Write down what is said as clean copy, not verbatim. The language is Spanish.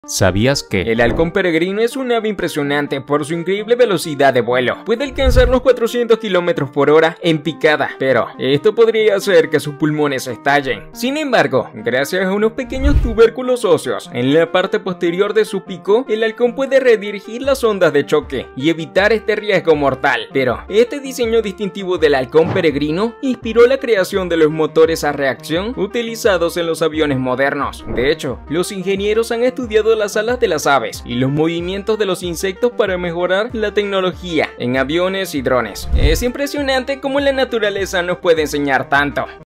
¿Sabías que el halcón peregrino es un ave impresionante por su increíble velocidad de vuelo? Puede alcanzar los 400 km por hora en picada, pero esto podría hacer que sus pulmones estallen. Sin embargo, gracias a unos pequeños tubérculos óseos en la parte posterior de su pico, el halcón puede redirigir las ondas de choque y evitar este riesgo mortal. Pero este diseño distintivo del halcón peregrino inspiró la creación de los motores a reacción utilizados en los aviones modernos. De hecho, los ingenieros han estudiado las alas de las aves y los movimientos de los insectos para mejorar la tecnología en aviones y drones. Es impresionante cómo la naturaleza nos puede enseñar tanto.